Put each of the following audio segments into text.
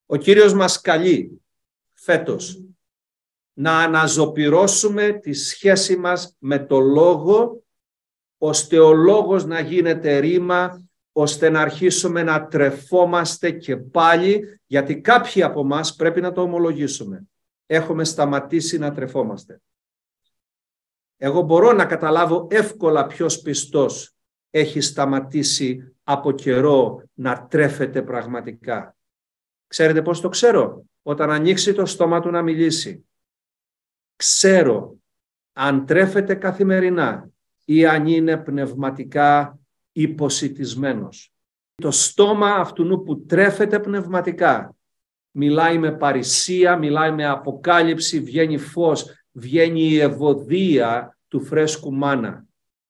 Ο Κύριος μας καλεί φέτος να αναζωπυρώσουμε τη σχέση μας με το Λόγο, ώστε ο Λόγος να γίνεται ρήμα, ώστε να αρχίσουμε να τρεφόμαστε και πάλι, γιατί κάποιοι από μας πρέπει να το ομολογήσουμε. Έχουμε σταματήσει να τρεφόμαστε. Εγώ μπορώ να καταλάβω εύκολα ποιος πιστός έχει σταματήσει από καιρό να τρέφεται πραγματικά. Ξέρετε πώς το ξέρω? Όταν ανοίξει το στόμα του να μιλήσει. Ξέρω αν τρέφεται καθημερινά ή αν είναι πνευματικά υποσιτισμένος. Το στόμα αυτού που τρέφεται πνευματικά μιλάει με παρησία, μιλάει με αποκάλυψη, βγαίνει φως, βγαίνει η ευωδία του φρέσκου μάνα.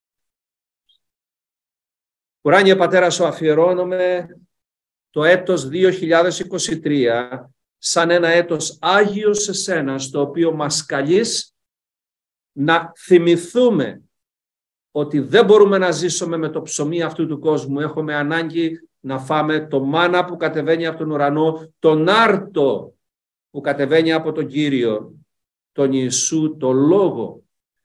Ουράνιε Πατέρα, σου αφιερώνομαι το έτος 2023 σαν ένα έτος Άγιο σε σένα, στο οποίο μας καλείς να θυμηθούμε ότι δεν μπορούμε να ζήσουμε με το ψωμί αυτού του κόσμου. Έχουμε ανάγκη να φάμε το μάνα που κατεβαίνει από τον ουρανό, τον άρτο που κατεβαίνει από τον Κύριο, τον Ιησού, τον Λόγο.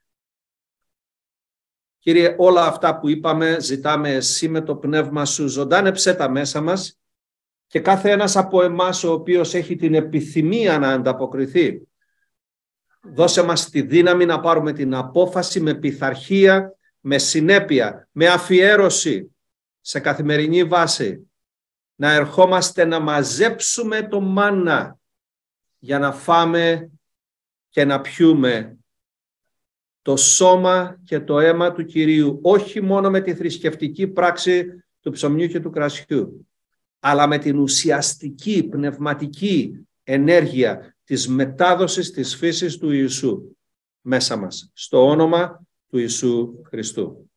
Κύριε, όλα αυτά που είπαμε, ζητάμε εσύ με το πνεύμα σου, ζωντάνεψέ τα μέσα μας και κάθε ένας από εμάς ο οποίος έχει την επιθυμία να ανταποκριθεί, δώσε μας τη δύναμη να πάρουμε την απόφαση με πειθαρχία, με συνέπεια, με αφιέρωση σε καθημερινή βάση, να ερχόμαστε να μαζέψουμε το μάνα για να φάμε και να πιούμε το σώμα και το αίμα του Κυρίου, όχι μόνο με τη θρησκευτική πράξη του ψωμιού και του κρασιού, αλλά με την ουσιαστική πνευματική ενέργεια της μετάδοσης της φύσης του Ιησού μέσα μας, στο όνομα του Ιησού Χριστού.